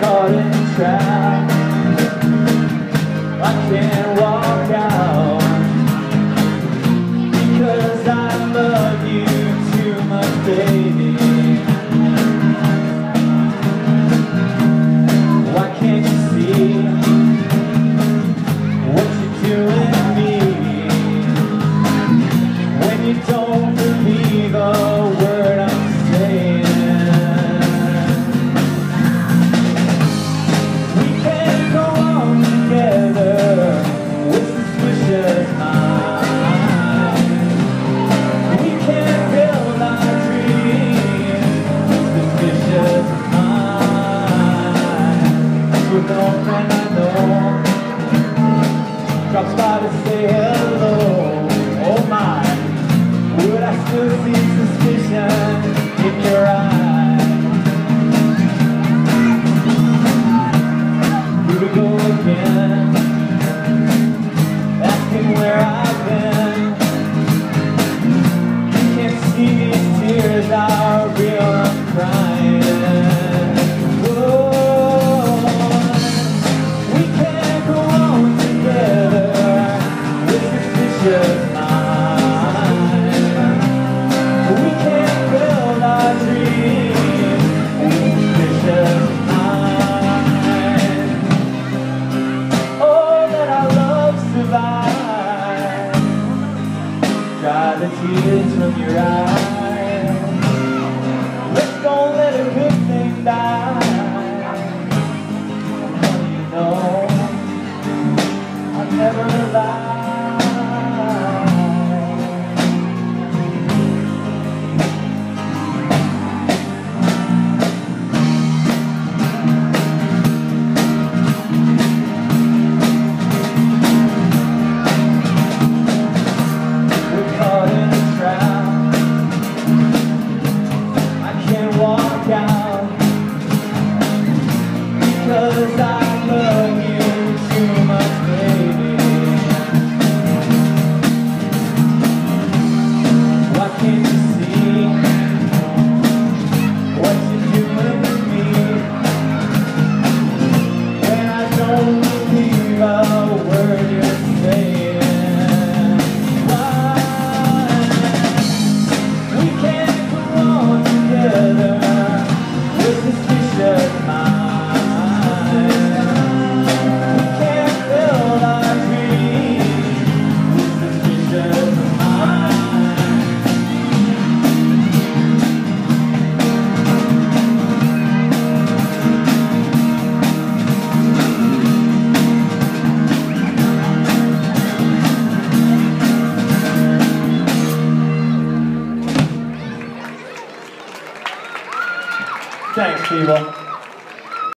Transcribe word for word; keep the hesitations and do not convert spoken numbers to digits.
caught in a trap. I can't walk out because I love you too much, baby. Why can't you see what you're doing to me when you don't believe a word I'm saying? We can't go on together with suspicious minds. We can't build our dreams with suspicious minds. With no friend I know drops by to say hello. Oh my, would I still see suspicion in your eyes? Here we go again, asking where I've been. You can't see these tears are real, I'm crying. Whoa, we can't go on together with suspicious minds. We can't build our dreams with suspicious minds. Oh, let our love survive. Dry the tears from your eyes. Let's don't let a good thing die. Honey, you know I'll never lie. Walk out because I love you too much, baby. Why can't you see what you're doing to me when I don't believe a word you're saying? Why we can't go on together with suspicious minds? We can't build our dreams with suspicious minds. Thanks, people.